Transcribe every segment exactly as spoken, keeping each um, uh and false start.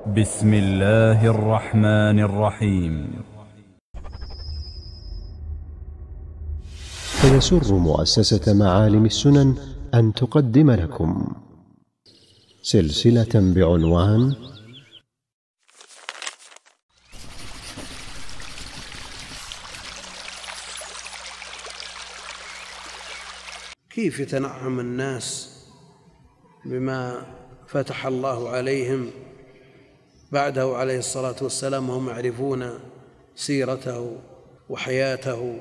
بسم الله الرحمن الرحيم. فيسر مؤسسة معالم السنن أن تقدم لكم سلسلة بعنوان كيف يتنعم الناس بما فتح الله عليهم بعده عليه الصلاة والسلام وهم يعرفون سيرته وحياته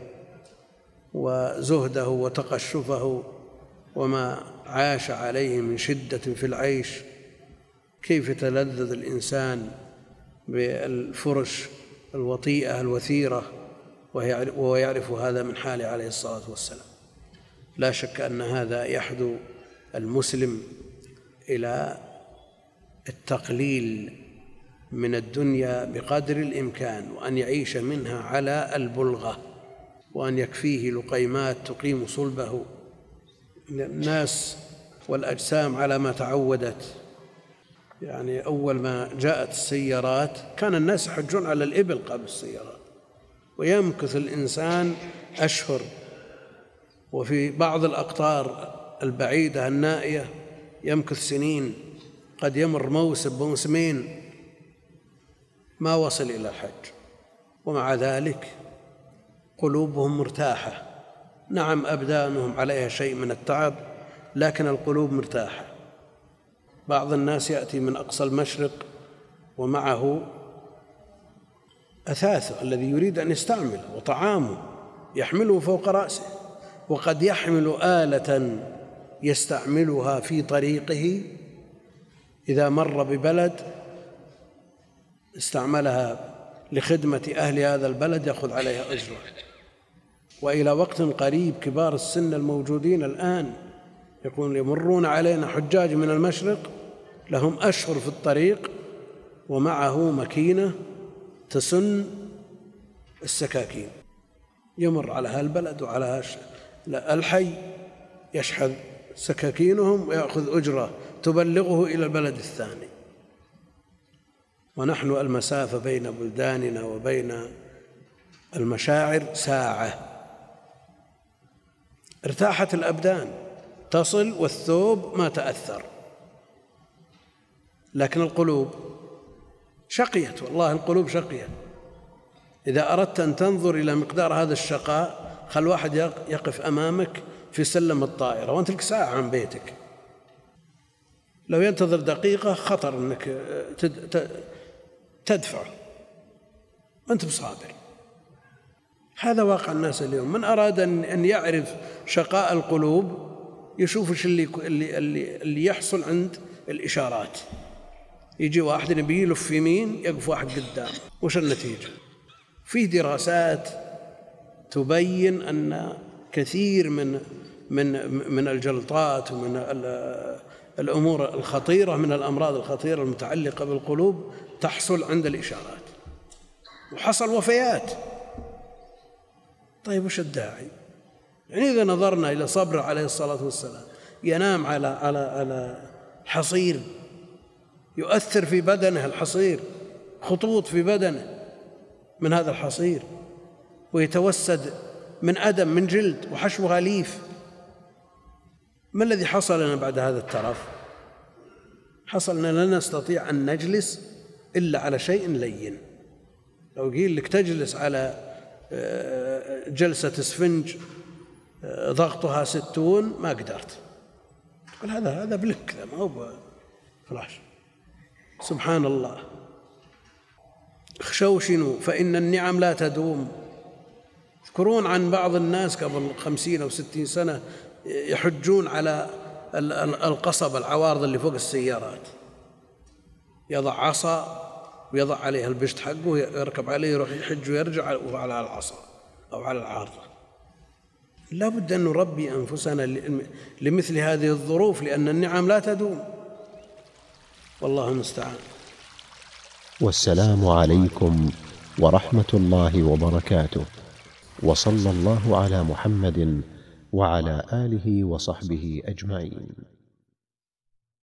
وزهده وتقشفه وما عاش عليه من شدة في العيش. كيف يتلذذ الإنسان بالفرش الوطيئة الوثيرة وهو يعرف هذا من حاله عليه الصلاة والسلام. لا شك أن هذا يحدو المسلم إلى التقليل من الدنيا بقدر الإمكان، وأن يعيش منها على البلغة، وأن يكفيه لقيمات تقيم صلبه. الناس والأجسام على ما تعودت، يعني أول ما جاءت السيارات كان الناس يحجون على الإبل قبل السيارات، ويمكث الإنسان أشهر، وفي بعض الأقطار البعيدة النائية يمكث سنين، قد يمر موسم موسمين ما وصل إلى الحج، ومع ذلك قلوبهم مرتاحة. نعم أبدانهم عليها شيء من التعب، لكن القلوب مرتاحة. بعض الناس يأتي من أقصى المشرق ومعه أثاثه الذي يريد أن يستعمله وطعامه يحمله فوق رأسه، وقد يحمل آلة يستعملها في طريقه، إذا مر ببلد استعملها لخدمة أهل هذا البلد يأخذ عليها أجرة. وإلى وقت قريب كبار السن الموجودين الآن يقولون يمرون علينا حجاج من المشرق لهم أشهر في الطريق ومعه مكينة تسن السكاكين، يمر على هالبلد وعلى الحي يشحذ سكاكينهم ويأخذ أجرة تبلغه إلى البلد الثاني. ونحن المسافة بين بلداننا وبين المشاعر ساعة. ارتاحت الأبدان، تصل والثوب ما تأثر، لكن القلوب شقيت. والله القلوب شقيت. إذا أردت أن تنظر إلى مقدار هذا الشقاء، خل واحد يقف أمامك في سلم الطائرة وأنت لك ساعة عن بيتك، لو ينتظر دقيقة خطر أنك تدفع وأنت بصابر. هذا واقع الناس اليوم. من أراد أن يعرف شقاء القلوب يشوف ايش اللي, اللي, اللي يحصل عند الإشارات. يجي واحد يبي يلف يمين يقف واحد قدام، وش النتيجة؟ فيه دراسات تبين أن كثير من من من الجلطات ومن الأمور الخطيرة من الأمراض الخطيرة المتعلقة بالقلوب تحصل عند الإشارات، وحصل وفيات. طيب وش الداعي؟ يعني إذا نظرنا إلى صبر عليه الصلاة والسلام، ينام على على على حصير يؤثر في بدنه، الحصير خطوط في بدنه من هذا الحصير، ويتوسد من أدم من جلد وحشوها ليف. ما الذي حصل لنا بعد هذا الترف؟ حصل أننا لا نستطيع أن نجلس إلا على شيء لين. لو قيل لك تجلس على جلسة اسفنج ضغطها ستون ما قدرت. قال هذا هذا بلك، ما هو فلاش. سبحان الله. اخشوشنوا فإن النعم لا تدوم. تذكرون عن بعض الناس قبل خمسين أو ستين سنة يحجون على القصب العوارض اللي فوق السيارات، يضع عصا ويضع عليها البشت حقه ويركب عليه يروح يحج ويرجع على العصا أو على العارضة. لا بد أن نربي أنفسنا لمثل هذه الظروف، لأن النعم لا تدوم. والله المستعان. والسلام عليكم ورحمة الله وبركاته، وصلى الله على محمد وعلى آله وصحبه أجمعين.